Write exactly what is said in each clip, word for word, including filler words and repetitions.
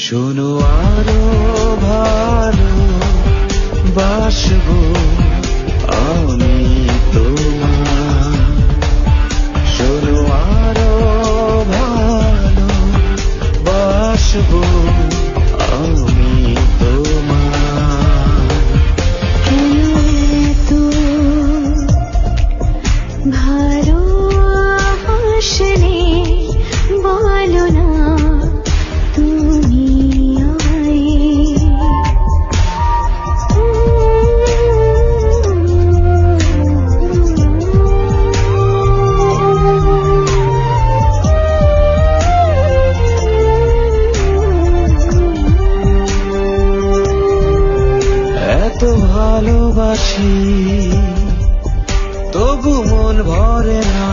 শোনো আরো ভালো বাসবো আমি তোমার, শোনো আরো ভালো বাসবো আমি তোমার। কেন এত ভালোবাসলে বলো না তুমি আমায়। এত ভালোবাসি তবু মন ভরে না,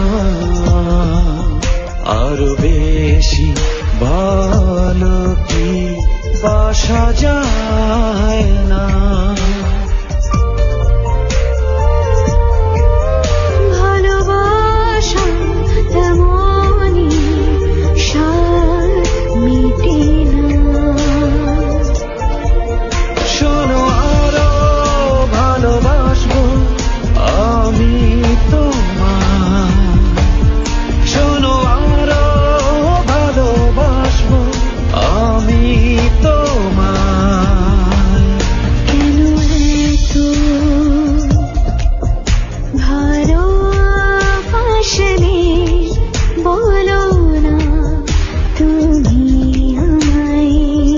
আরো বেশি ভালো কি বাসা যায় না। ভালোবাসা তেমনই স্বাদ মিটে না। শোনো আরো ভালোবাসবো আমি তোমার, শোনো আরো ভালোবাসবো আমি তোমার। কেন এত ভালোবাসলে বলো না তুমি আমায়।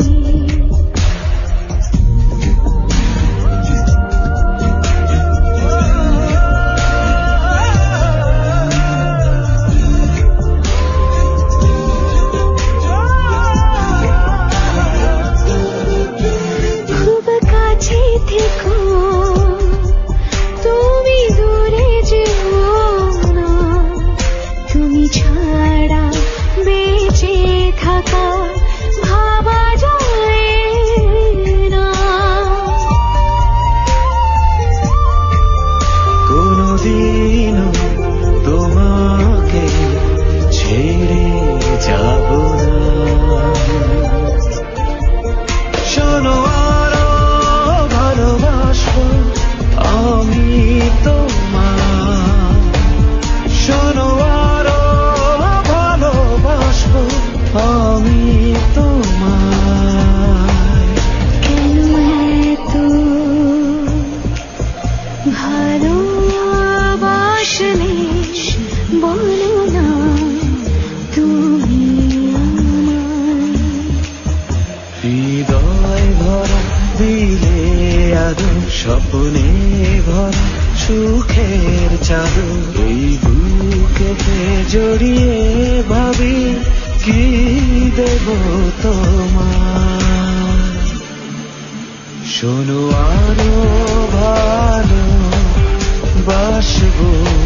খুব কাছে থেকো তুমি দূরে যেও না, তুমি ছাড়া বেঁচে থাকা ভাবা যায় না। কোনদিনও তোমাকে ছেড়ে যাব না, শোনো আরো ভালোবাসবো আমি তোমার, শোনো আরো ভালোবাসবো আমি তোমার। কেন এত ভালোবাসলে বলো না তুমি আমায়। হৃদয় ভরা দিলে আদো স্বপ্নে ভরা সুখের চাদর, এই বুকেতে জড়িয়ে ভাবি কি দেব তোমার। শোনো আরো ভালো বাসবো